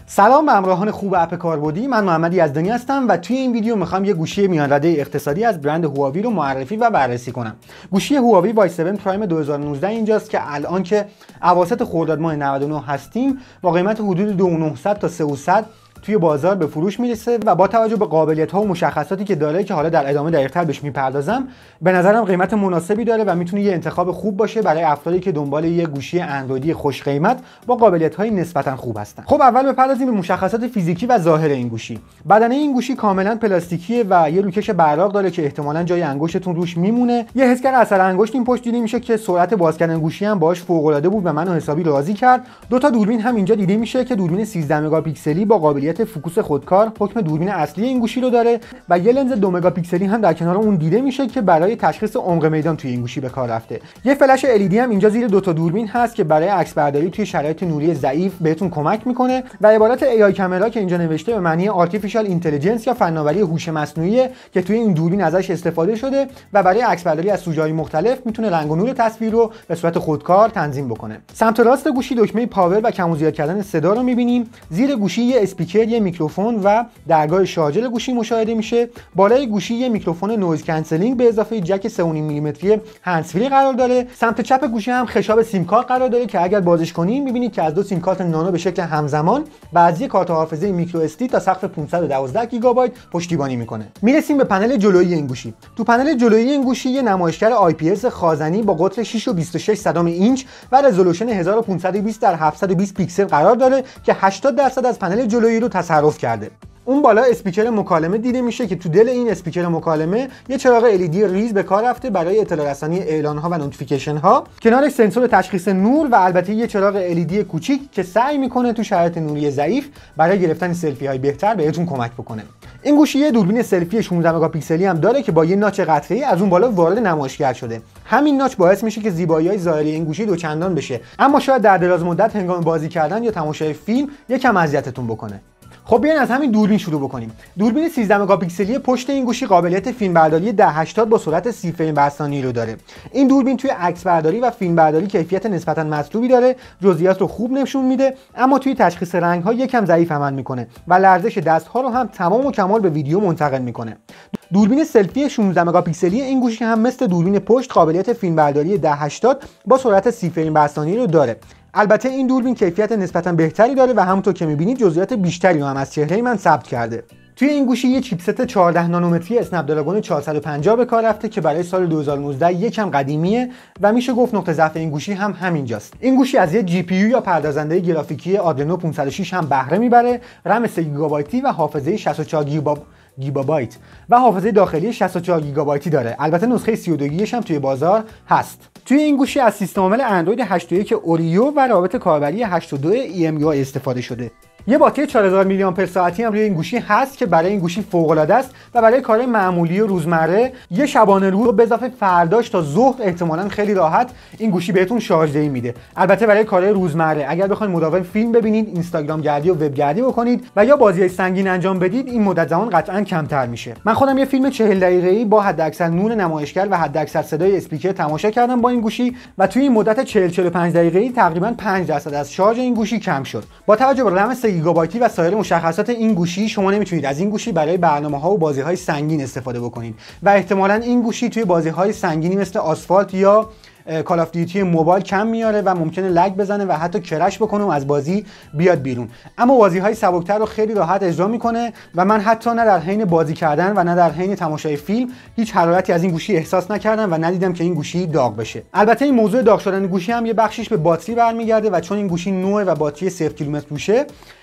سلام به همراهان خوب اپ کاربردی، من محمد یزدانی هستم و توی این ویدیو میخوام یه گوشی میان رده اقتصادی از برند هواوی رو معرفی و بررسی کنم. گوشی هواوی وای 7 پرایم 2019 اینجاست که الان که اواسط خرداد ماه 99 هستیم با قیمت حدود 2900 تا 3100 توی بازار به فروش میرسه و با توجه به قابلیت‌ها و مشخصاتی که داره که حالا در ادامه دقیق‌تر بهش میپردازم، به نظرم قیمت مناسبی داره و میتونه یه انتخاب خوب باشه برای افرادی که دنبال یه گوشی اندرویدی خوش قیمت با قابلیت‌های نسبتاً خوب هستن. خب اول بپردازیم به مشخصات فیزیکی و ظاهر این گوشی. بدنه این گوشی کاملاً پلاستیکیه و یه روکش براق داره که احتمالاً جای انگشتتون روش میمونه. یه حسگر اثر انگشت این پشت دیده میشه که سرعت باز کردن گوشی هم باهاش فوق‌العاده بود و منو حسابی راضی کرد. دو تا دوربین هم اینجا دیده میشه که دوربین 13 مگاپیکسلی با قابلیت فوکوس خودکار حکم دوربین اصلی این گوشی رو داره و یه لنز 2 مگاپیکسلی هم در کنار اون دیده میشه که برای تشخیص عمق میدان توی این گوشی به کار رفته. یه فلش LED هم اینجا زیر دو تا دوربین هست که برای عکس برداری توی شرایط نوری ضعیف بهتون کمک میکنه و عبارت AI کامرا که اینجا نوشته به معنی آرتفیشال اینتلیجنس یا فناوری هوش مصنوعی که توی این دوربین ازش استفاده شده و برای عکس برداری از سوژه‌های مختلف میتونه رنگ و نور تصویر رو به صورت خودکار تنظیم بکنه. سمت راست گوشی دکمه پاور و کم و زیاد کردن صدا رو میبینیم. زیر گوشی یه اسپیکر، یه میکروفون و درگاه شارژر گوشی مشاهده میشه. بالای گوشی یه میکروفون نویز کنسلینگ به اضافه جک 3.5 میلیمتری هندزفری قرار داره. سمت چپ گوشی هم خشاب سیم کارت قرار داره که اگر بازش کنیم میبینید که از دو سیم کارت نانو به شکل همزمان و از یک کارت حافظه میکرو اس دی تا سقف 512 گیگابایت پشتیبانی میکنه. میرسیم به پنل جلویی این گوشی. تو پنل جلویی این گوشی یه نمایشگر IPS خازنی با قطر 6.26 اینچ و رزولوشن 1520 در 720 پیکسل قرار داره که 80% از پنل جلویی رو تصرف کرده. اون بالا اسپیکر مکالمه دیده میشه که تو دل این اسپیکر مکالمه یه چراغ LED ریز به کار رفته برای اطلاع رسانی اعلان‌ها و نوتیفیکیشن‌ها. کنارش سنسور تشخیص نور و البته یه چراغ LED کوچیک که سعی میکنه تو شرایط نوری ضعیف برای گرفتن سلفی‌های بهتر بهتون کمک بکنه. این گوشی یه دوربین سلفی 16 مگاپیکسلی هم داره که با یه ناچ قطره‌ای از اون بالا وارد نمایشگر شده. همین ناچ باعث میشه که زیبایی‌های ظاهری این گوشی دوچندان بشه، اما شاید در دراز مدت هنگام بازی کردن یا تماشای فیلم یکم اذیتتون بکنه. خب بیاین از همین دوربین شروع بکنیم. دوربین 13 مگاپیکسلی پشت این گوشی قابلیت فیلمبرداری 1080 با سرعت 30 فریم بر ثانیه رو داره. این دوربین توی عکس برداری و فیلم برداری کیفیت نسبتا مطلوبی داره، جزئیات رو خوب نشون میده، اما توی تشخیص رنگ‌ها یکم ضعیف عمل میکنه و لرزش دست‌ها رو هم تمام و کمال به ویدیو منتقل میکنه. دوربین سلفی 16 مگاپیکسلی این گوشی هم مثل دوربین پشت قابلیت فیلمبرداری 1080 با سرعت 30 فریم بر ثانیه رو داره. البته این دوربین کیفیت نسبتا بهتری داره و همونطور که می‌بینید جزئیات بیشتری هم از چهره من ثبت کرده. توی این گوشی یه چیپست 14 نانومتری اسنپ دراگون 450 به کار رفته که برای سال 2019 یکم قدیمیه و میشه گفت نقطه ضعف این گوشی هم همینجاست. این گوشی از یه GPU یا پردازنده گرافیکی آدرنو 506 هم بهره میبره، رم 3 گیگابایتی و حافظه 64 گیگابایت و حافظه داخلی 64 گیگابایتی داره. البته نسخه 32 گیگش هم توی بازار هست. توی این گوشی از سیستم عامل اندروید 8.1 اوریو و رابط کاربری 8.2 EMUI استفاده شده. یه باتری 4000 میلی آمپر ساعتی هم روی این گوشی هست که برای این گوشی فوق العاده است و برای کارهای معمولی و روزمره یه شبانه روز به اضافه فرداش تا ظهر احتمالاً خیلی راحت این گوشی بهتون شارژدهی میده. البته برای کارهای روزمره اگر بخواید مداوم فیلم ببینید، اینستاگرام گردی و وب گردی بکنید و یا بازی‌های سنگین انجام بدید، این مدت زمان قطعاً کمتر میشه. من خودم یه فیلم 40 دقیقه‌ای با حداکثر نور نمایشگر و حداکثر صدای اسپیکر تماشا کردم با این گوشی و توی این مدت 40-45 دقیقه‌ای تقریباً 5% از شارژ این گوشی کم شد. با توجه به رم 3 گیگابایتی و سایر مشخصات این گوشی شما نمیتونید از این گوشی برای برنامه‌ها و بازی‌های سنگین استفاده بکنید و احتمالاً این گوشی توی بازی‌های سنگینی مثل آسفالت یا کال آف دیوتی موبایل کم میاره و ممکنه لگ بزنه و حتی کرش بکنه و از بازی بیاد بیرون. اما بازی‌های سبکتر رو خیلی راحت اجرا میکنه و من حتی نه در حین بازی کردن و نه در حین تماشای فیلم هیچ حرارتی از این گوشی احساس نکردم و ندیدم که این گوشی داغ بشه. البته این موضوع داغ شدن گوشی هم یه بخشش به باتری برمیگرده و چون این گوشی نوع و باتری 0 کیلومتر روشه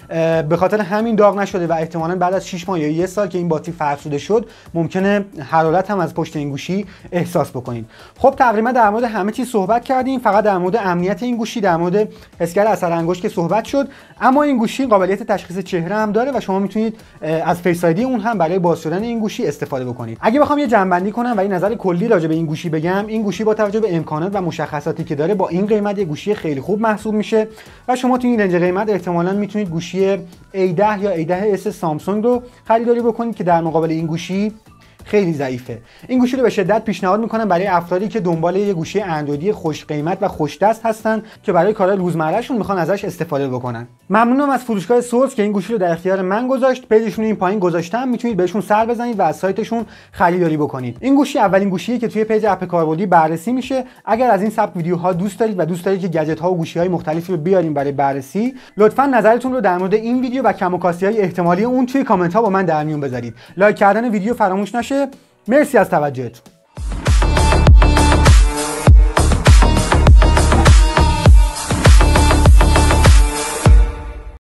به خاطر همین داغ نشده و احتمالاً بعد از 6 ماه یا 1 سال که این باتری فرسوده شد ممکنه حرارت هم از پشت این گوشی احساس بکنید. خب تقریبا در مورد همه چیز صحبت کردیم، فقط در مورد امنیت این گوشی، در مورد حسگر اثر انگشت که صحبت شد. اما این گوشی قابلیت تشخیص چهره هم داره و شما میتونید از فیس آیدی اون هم برای باز شدن این گوشی استفاده بکنید. اگه بخوام یه جنبندی کنم و این نظر کلی راجع به این گوشی بگم، این گوشی با توجه به امکانات و مشخصاتی که داره با این قیمت یه گوشی خیلی خوب محسوب میشه و شما تو این رنج قیمت احتمالاً میتونید گوشی A10 یا A10s سامسونگ رو خریداری بکنید که در مقابل این گوشی خیلی ضعیفه. این گوشی رو به شدت پیشنهاد میکنم برای افرادی که دنبال یه گوشی اندرویدی خوش قیمت و خوش دست هستن که برای کارهای روزمرهشون میخوان ازش استفاده بکنن. ممنونم از فروشگاه سورس که این گوشی رو در اختیار من گذاشت. پیجشون این پایین گذاشتم، میتونید بهشون سر بزنید و از سایتشون خریداری بکنید. این گوشی اولین گوشیه که توی پیج اپ کاربردی بررسی میشه. اگر از این سبک ویدیوها دوست دارید و دوست دارید که گجت ها و گوشی های مختلفی رو بیاریم برای بررسی، لطفا نظرتون رو در مورد این ویدیو و کم و کاستی های احتمالی اون توی کامنت ها با من در میون بذارید. لایک کردن ویدیو فراموش نشه. مرسی از توجهتون.